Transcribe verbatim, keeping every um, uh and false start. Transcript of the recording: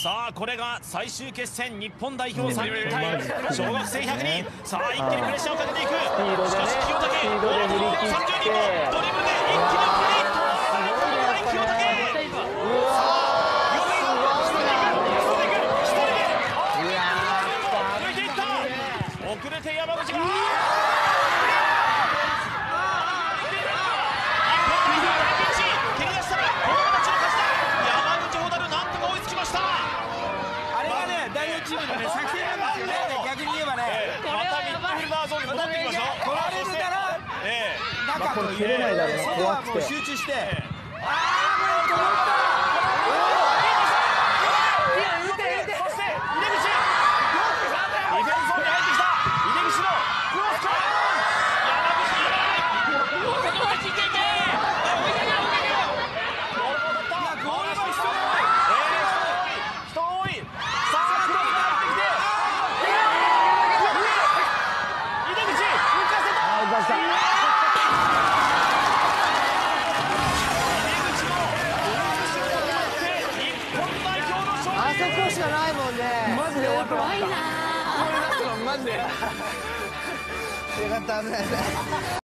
さあこれが最終決戦、日本代表さんにん対小学生ひゃくにん。さあ一気にプレッシャーをかけていく。しかし清武、ゴールドさんじゅうにんもドリブルで一気に送り、清武、さあよんいをしていく、していく、一人で抜いていった。遅れて山口がチームのね、作戦なんですよね。逆に言えばね、 またミッドフィルダーゾーンに戻ってきましょう。 取られるなら中というそこはもう集中して、ああもう止まった。そして井出口、ディフェンスゾーンに入ってきた井出口のクロスから山口にあそこしかないもんね。マジで怖いな。マジで。よかった危ない。